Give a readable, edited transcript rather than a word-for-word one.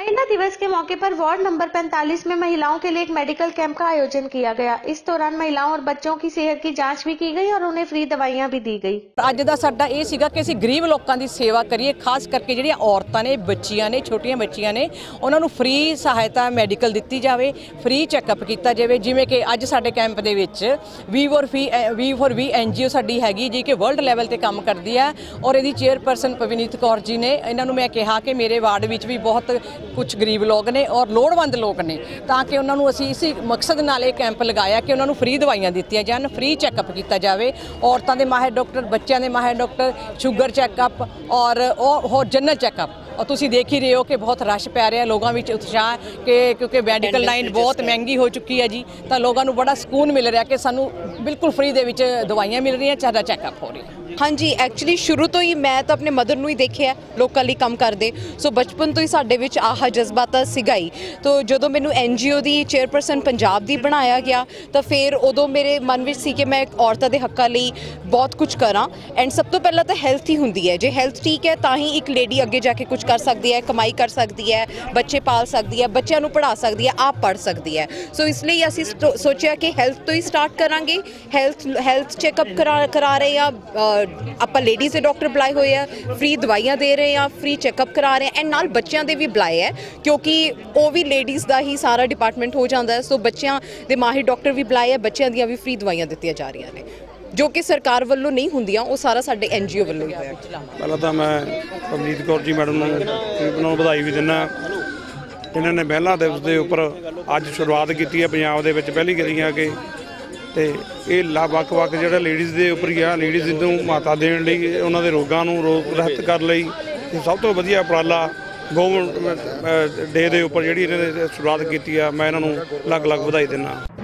महिला दिवस के मौके पर वार्ड नंबर 45 में महिलाओं के लिए एक मेडिकल कैंप का आयोजन किया गया। इस दौरान महिलाओं और बच्चों की सेहत की जांच भी की गई और उन्हें फ्री दवाइयां भी दी गई। ਅੱਜ ਦਾ ਸਾਡਾ ਇਹ ਸੀਗਾ ਕਿ ਅਸੀਂ ਗਰੀਬ ਲੋਕਾਂ ਦੀ ਸੇਵਾ ਕਰੀਏ, ਖਾਸ ਕਰਕੇ ਜਿਹੜੀਆਂ ਔਰਤਾਂ ਨੇ, ਬੱਚੀਆਂ ਨੇ, ਛੋਟੀਆਂ ਬੱਚੀਆਂ ਨੇ, ਉਹਨਾਂ ਨੂੰ ਫ੍ਰੀ ਸਹਾਇਤਾ ਮੈਡੀਕਲ ਦਿੱਤੀ ਜਾਵੇ, ਫ੍ਰੀ ਚੈੱਕਅਪ ਕੀਤਾ ਜਾਵੇ। ਜਿਵੇਂ ਕਿ ਅੱਜ ਸਾਡੇ ਕੈਂਪ ਦੇ ਵਿੱਚ V4V NGO ਸਾਡੀ ਹੈਗੀ ਜੀ ਕਿ ਵਰਲਡ ਲੈਵਲ ਤੇ ਕੰਮ ਕਰਦੀ ਹੈ ਔਰ ਇਹਦੀ ਚੇਅਰਪਰਸਨ ਪਵਨੀਤ ਕੌਰ ਜੀ ਨੇ। ਇਹਨਾਂ ਨੂੰ ਮੈਂ ਕਿਹਾ ਕਿ ਮੇਰੇ ਵਾਰਡ ਵਿੱਚ ਵੀ ਬਹੁਤ ਕੁਝ ਗਰੀਬ ਲੋਕ ਨੇ ਔਰ ਲੋੜਵੰਦ ਲੋਕ ਨੇ, ਤਾਂ ਕਿ ਉਹਨਾਂ ਨੂੰ ਅਸੀਂ ਇਸੇ ਮਕਸਦ ਨਾਲ ਇਹ ਕੈਂਪ ਲਗਾਇਆ ਕਿ ਉਹਨਾਂ ਨੂੰ ਫ੍ਰੀ ਦਵਾਈਆਂ ਦਿੱਤੀਆਂ ਜਾਣ, ਫ੍ਰੀ ਚੈੱਕਅਪ ਕੀਤਾ ਜਾਵੇ। ਔਰਤਾਂ ਦੇ ਮਾਹਿਰ ਡਾਕਟਰ, ਬੱਚਿਆਂ ਦੇ ਮਾਹਿਰ ਡਾਕਟਰ, ਸ਼ੂਗਰ ਚੈੱਕਅਪ ਔਰ ਹੋਰ ਜਨਰਲ ਚੈੱਕਅਪ। और तुसी देख ही रहे हो कि बहुत रश पै रहा, लोगों में उत्साह कि क्योंकि मैडिकल लाइन बहुत महंगी हो चुकी है जी, तो लोगों को बड़ा सुकून मिल रहा कि सानू बिल्कुल फ्री दे विच दवाइयां मिल रही, सारा चैकअप हो रहा। हाँ जी, एक्चुअली शुरू तो ही मैं तो अपने मदर ਨੂੰ ਹੀ ਦੇਖਿਆ ਲੋਕਾਂ ਲਈ ਕੰਮ ਕਰਦੇ, ਸੋ ਬਚਪਨ ਤੋਂ ਹੀ ਸਾਡੇ ਵਿੱਚ ਆਹ ਜਜ਼ਬਾ ਤਾਂ ਸੀਗਾ ਹੀ। तो ਜਦੋਂ ਮੈਨੂੰ NGO ਦੀ ਚੇਅਰਪਰਸਨ ਪੰਜਾਬ ਦੀ ਬਣਾਇਆ ਗਿਆ ਤਾਂ ਫਿਰ ਉਦੋਂ ਮੇਰੇ ਮਨ ਵਿੱਚ ਸੀ ਕਿ ਮੈਂ ਔਰਤਾਂ ਦੇ ਹੱਕਾਂ ਲਈ ਬਹੁਤ ਕੁਝ ਕਰਾਂ। ਐਂਡ ਸਭ ਤੋਂ ਪਹਿਲਾਂ ਤਾਂ ਹੈਲਥ ਹੀ ਹੁੰਦੀ ਹੈ। ਜੇ ਹੈਲਥ ਠੀਕ ਹੈ ਤਾਂ ਹੀ ਇੱਕ ਲੇਡੀ ਅੱਗੇ ਜਾ ਕੇ ਕੁਝ ਕਰ ਸਕਦੀ ਹੈ, ਕਮਾਈ ਕਰ ਸਕਦੀ ਹੈ, ਬੱਚੇ ਪਾਲ ਸਕਦੀ ਹੈ, ਬੱਚਿਆਂ ਨੂੰ ਪੜ੍ਹਾ ਸਕਦੀ ਹੈ, ਆਪ ਪੜ੍ਹ ਸਕਦੀ ਹੈ। ਸੋ ਇਸ ਲਈ ਅਸੀਂ ਸੋਚਿਆ ਕਿ ਹੈਲਥ ਤੋਂ ਹੀ ਸਟਾਰਟ ਕਰਾਂਗੇ। ਹੈਲਥ ਚੈੱਕਅਪ ਕਰਾ ਰਹੇ ਆ, ਆਪਾਂ ਲੇਡੀਜ਼ ਦੇ ਡਾਕਟਰ ਬੁਲਾਏ ਹੋਏ ਆ, ਫ੍ਰੀ ਦਵਾਈਆਂ ਦੇ ਰਹੇ ਆ, ਫ੍ਰੀ ਚੈੱਕਅਪ ਕਰਾ ਰਹੇ ਆ, ਐਂਡ ਨਾਲ ਬੱਚਿਆਂ ਦੇ ਵੀ ਬੁਲਾਏ ਹੈ ਕਿਉਂਕਿ ਉਹ ਵੀ ਲੇਡੀਜ਼ ਦਾ ਹੀ ਸਾਰਾ ਡਿਪਾਰਟਮੈਂਟ ਹੋ ਜਾਂਦਾ ਹੈ। ਸੋ ਬੱਚਿਆਂ ਦੇ ਮਾਹਿਰ ਡਾਕਟਰ ਵੀ ਬੁਲਾਏ ਆ, ਬੱਚਿਆਂ ਦੀਆਂ ਵੀ ਫ੍ਰੀ ਦਵਾਈਆਂ ਦਿੱਤੀਆਂ ਜਾ ਰਹੀਆਂ ਨੇ ਜੋ ਕਿ ਸਰਕਾਰ ਵੱਲੋਂ ਨਹੀਂ ਹੁੰਦੀਆਂ, ਉਹ ਸਾਰਾ ਸਾਡੇ NGO ਵੱਲੋਂ ਹੀ ਹੋਇਆ। ਪਹਿਲਾਂ ਤਾਂ ਮੈਂ ਪਵਨੀਤ ਕੌਰ ਜੀ ਮੈਡਮ ਨੂੰ ਵਧਾਈ ਵੀ ਦਿੰਦਾ। ਇਹਨਾਂ ਨੇ ਮਹਿਲਾ ਦਿਵਸ ਦੇ ਉੱਪਰ ਅੱਜ ਸ਼ੁਰੂਆਤ ਕੀਤੀ ਹੈ ਪੰਜਾਬ ਦੇ ਵਿੱਚ ਪਹਿਲੀ ਕਰੀਆਂ ਕਿ ਤੇ ਇਹ ਵੱਖ-ਵੱਖ ਜਿਹੜਾ ਲੇਡੀਜ਼ ਦੇ ਉੱਪਰ ਹੀ ਆ, ਲੇਡੀਜ਼ ਨੂੰ ਮਾਤਾ ਦੇਣ ਲਈ, ਉਹਨਾਂ ਦੇ ਰੋਗਾਂ ਨੂੰ ਰੋਗ ਰਹਿਤ ਕਰਨ ਲਈ ਸਭ ਤੋਂ ਵਧੀਆ ਉਪਰਾਲਾ ਗੌਰਮੈਂਟ ਡੇ ਦੇ ਉੱਪਰ ਜਿਹੜੀ ਇਹਨਾਂ ਨੇ ਸ਼ੁਰੂਆਤ ਕੀਤੀ ਆ, ਮੈਂ ਇਹਨਾਂ ਨੂੰ ਅਲੱਗ-ਅਲੱਗ ਵਧਾਈ ਦਿੰਦਾ।